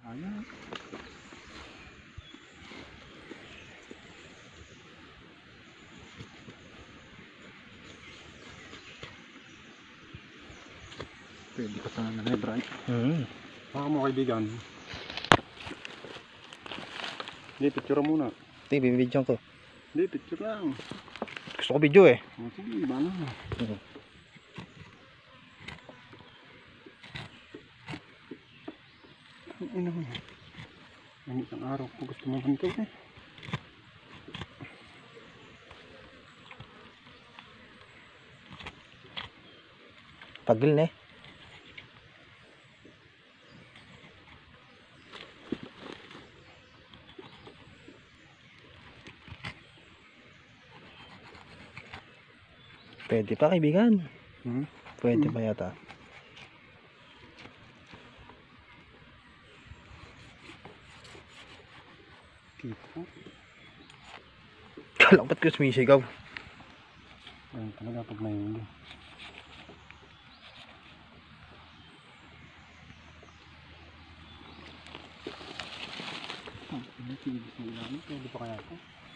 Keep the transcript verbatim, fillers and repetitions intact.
Ayan. Pwede ka sana na eh, Brian. Hmm. Baka mo kaibigan. Hindi, picture muna. Hindi, bibidyoan ko. Hindi, picture lang. Gusto ko video eh. O, sige, iba na. Hmm. Ang ina mo. Ang isang araw ko gusto mo ganito eh. Pagil na eh. Pwede pa kaibigan. Hmm? Pwede Hmm. pa yata. Tipo. Kala ko ba't ko sumisigaw? Ayun talaga pag may hindi. Ah, ano, sige, sige lang. Pwede pa kaya ito?